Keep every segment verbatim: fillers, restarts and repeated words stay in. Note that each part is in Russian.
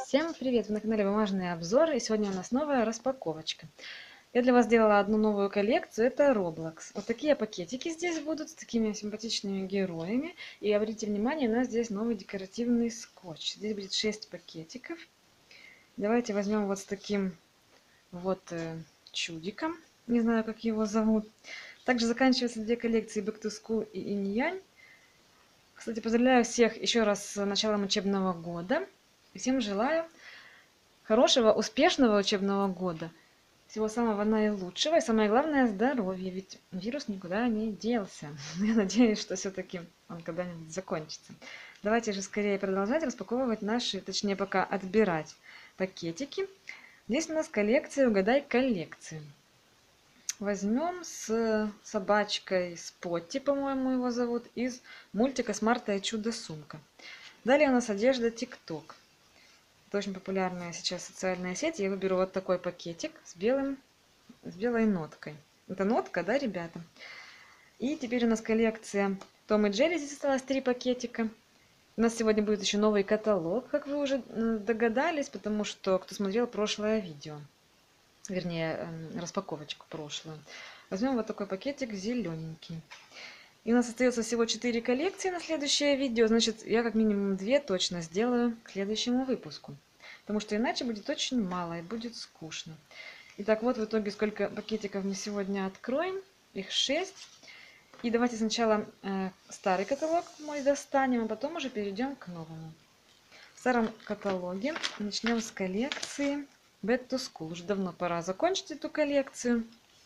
Всем привет! Вы на канале Бумажный обзор, и сегодня у нас новая распаковочка. Я для вас сделала одну новую коллекцию, это Roblox. Вот такие пакетики здесь будут с такими симпатичными героями. И обратите внимание, у нас здесь новый декоративный скотч. Здесь будет шесть пакетиков. Давайте возьмем вот с таким вот э, чудиком. Не знаю, как его зовут. Также заканчиваются две коллекции Back to School и Инь-Янь. Кстати, поздравляю всех еще раз с началом учебного года. И всем желаю хорошего, успешного учебного года. Всего самого наилучшего и самое главное здоровья, ведь вирус никуда не делся. Я надеюсь, что все-таки он когда-нибудь закончится. Давайте же скорее продолжать распаковывать наши, точнее пока отбирать пакетики. Здесь у нас коллекция «Угадай коллекцию». Возьмем с собачкой Спотти, по-моему его зовут, из мультика «Смарта и чудо-сумка». Далее у нас одежда ТикТок. Это очень популярная сейчас социальная сеть. Я выберу вот такой пакетик с, белым, с белой ноткой. Это нотка, да, ребята? И теперь у нас коллекция Том и Джерри. Здесь осталось три пакетика. У нас сегодня будет еще новый каталог, как вы уже догадались, потому что кто смотрел прошлое видео, вернее, распаковочку прошлую. Возьмем вот такой пакетик зелененький. И у нас остается всего четыре коллекции на следующее видео. Значит, я как минимум две точно сделаю к следующему выпуску. Потому что иначе будет очень мало и будет скучно. Итак, вот в итоге сколько пакетиков мы сегодня откроем. Их шесть. И давайте сначала э, старый каталог мой достанем, а потом уже перейдем к новому. В старом каталоге начнем с коллекции Back to School. Уже давно пора закончить эту коллекцию.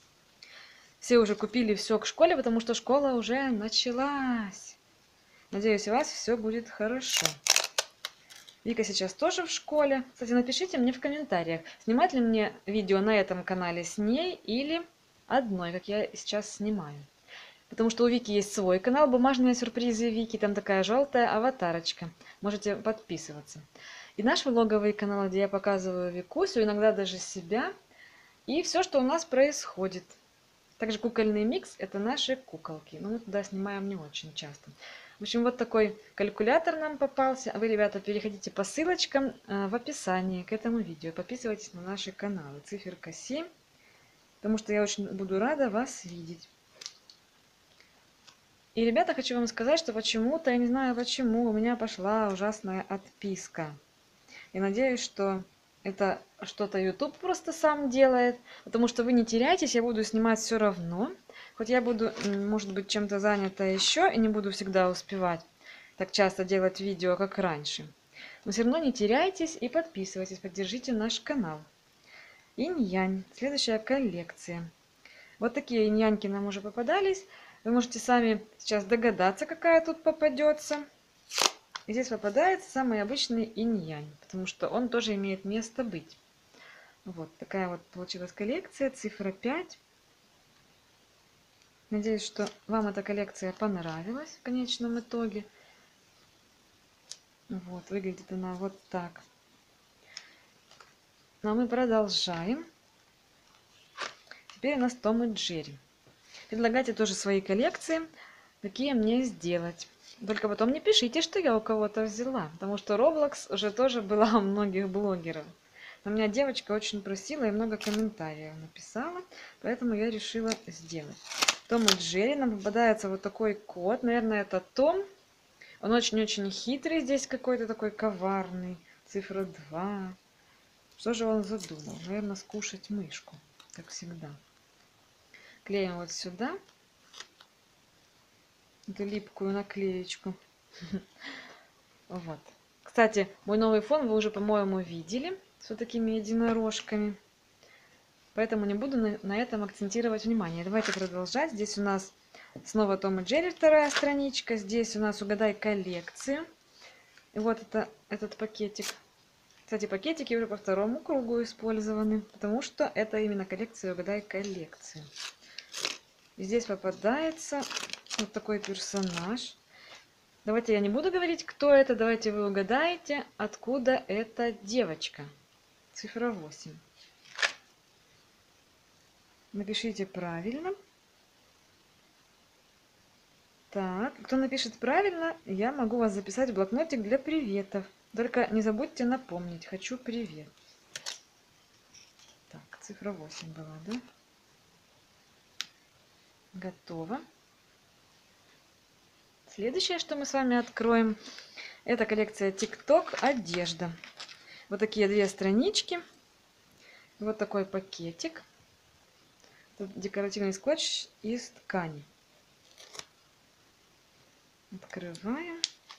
Все уже купили все к школе, потому что школа уже началась. Надеюсь, у вас все будет хорошо. Вика сейчас тоже в школе. Кстати, напишите мне в комментариях, снимать ли мне видео на этом канале с ней или одной, как я сейчас снимаю. Потому что у Вики есть свой канал «Бумажные сюрпризы Вики». Там такая желтая аватарочка. Можете подписываться. И наш влоговый канал, где я показываю Викусю, иногда даже себя. И все, что у нас происходит. Также кукольный микс – это наши куколки. Но мы туда снимаем не очень часто. В общем, вот такой калькулятор нам попался. А вы, ребята, переходите по ссылочкам в описании к этому видео. Подписывайтесь на наши каналы. Циферка семь. Потому что я очень буду рада вас видеть. И, ребята, хочу вам сказать, что почему-то, я не знаю почему, у меня пошла ужасная отписка. Я надеюсь, что это что-то YouTube просто сам делает, потому что вы не теряйтесь, я буду снимать все равно. Хоть я буду, может быть, чем-то занята еще и не буду всегда успевать так часто делать видео, как раньше. Но все равно не теряйтесь и подписывайтесь, поддержите наш канал. Инь-Янь. Следующая коллекция. Вот такие инь-яньки нам уже попадались. Вы можете сами сейчас догадаться, какая тут попадется. И здесь попадается самый обычный инь-янь, потому что он тоже имеет место быть. Вот такая вот получилась коллекция, цифра пять. Надеюсь, что вам эта коллекция понравилась в конечном итоге. Вот, выглядит она вот так. Ну а мы продолжаем. Теперь у нас Том и Джерри. Предлагайте тоже свои коллекции, какие мне сделать. Только потом не пишите, что я у кого-то взяла, потому что Roblox уже тоже была у многих блогеров. Но меня девочка очень просила и много комментариев написала, поэтому я решила сделать. Том и Джерри, нам попадается вот такой кот, наверное, это Том. Он очень-очень хитрый здесь какой-то такой коварный. Цифра два. Что же он задумал? Наверное, скушать мышку, как всегда. Клеим вот сюда эту липкую наклеечку. Вот. Кстати, мой новый фон вы уже, по-моему, видели с вот такими единорожками. Поэтому не буду на, на этом акцентировать внимание. Давайте продолжать. Здесь у нас снова Том и Джерри, вторая страничка. Здесь у нас «Угадай коллекцию». И вот это, этот пакетик. Кстати, пакетики уже по второму кругу использованы, потому что это именно коллекция «Угадай коллекцию». Здесь попадается вот такой персонаж. Давайте я не буду говорить, кто это. Давайте вы угадаете, откуда эта девочка. Цифра восемь. Напишите правильно. Так, кто напишет правильно, я могу вас записать в блокнотик для приветов. Только не забудьте напомнить. Хочу привет. Так, цифра восемь была, да? Готово. Следующее, что мы с вами откроем, это коллекция TikTok одежда. Вот такие две странички. Вот такой пакетик. Тут декоративный скотч из ткани. Открываем.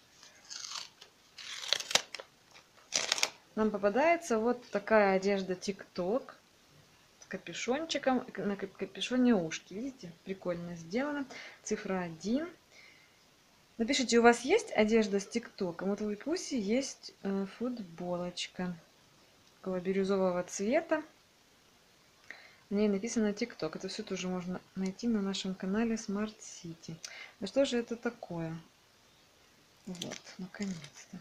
Нам попадается вот такая одежда TikTok с капюшончиком. На капюшоне ушки. Видите? Прикольно сделано. Цифра один. Напишите, у вас есть одежда с ТикТоком? Вот у Викуси есть э, футболочка такого бирюзового цвета. На ней написано ТикТок. Это все тоже можно найти на нашем канале Smart City. Да что же это такое? Вот, наконец-то.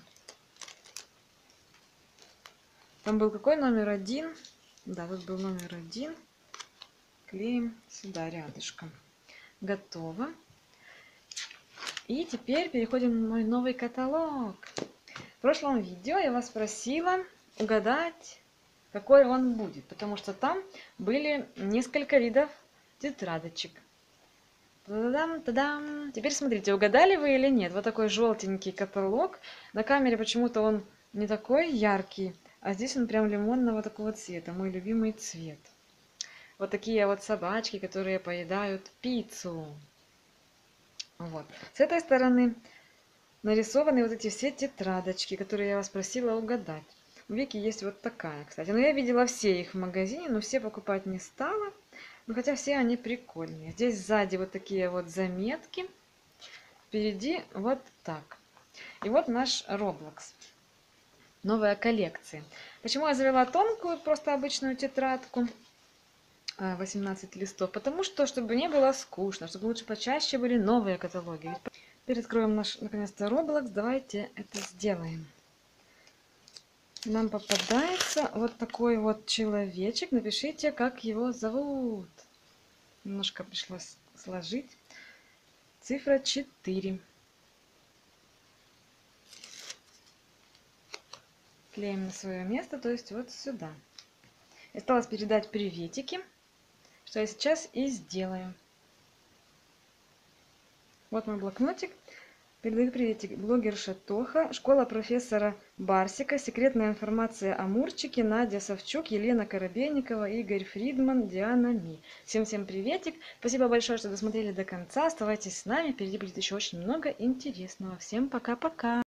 Там был какой номер один? Да, тут был номер один. Клеим сюда рядышком. Готово. И теперь переходим на мой новый каталог. В прошлом видео я вас просила угадать, какой он будет, потому что там были несколько видов тетрадочек. Та-дам, та-дам. Теперь смотрите, угадали вы или нет? Вот такой желтенький каталог. На камере почему-то он не такой яркий, а здесь он прям лимонного такого цвета, мой любимый цвет. Вот такие вот собачки, которые поедают пиццу. Вот. С этой стороны нарисованы вот эти все тетрадочки, которые я вас просила угадать. У Вики есть вот такая, кстати. Но я видела все их в магазине, но все покупать не стала. Но хотя все они прикольные. Здесь сзади вот такие вот заметки. Впереди вот так. И вот наш Roblox. Новая коллекция. Почему я завела тонкую, просто обычную тетрадку? восемнадцать листов. Потому что, чтобы не было скучно, чтобы лучше почаще были новые каталоги. Теперь откроем наш, наконец-то, Roblox. Давайте это сделаем. Нам попадается вот такой вот человечек. Напишите, как его зовут. Немножко пришлось сложить. Цифра четыре. Клеим на свое место, то есть вот сюда. Осталось передать приветики, что я сейчас и сделаю. Вот мой блокнотик. Передаю приветик. Блогерша Тоха, школа профессора Барсика, секретная информация о Мурчике, Надя Савчук, Елена Коробейникова, Игорь Фридман, Диана Ми. Всем-всем приветик. Спасибо большое, что досмотрели до конца. Оставайтесь с нами. Впереди будет еще очень много интересного. Всем пока-пока.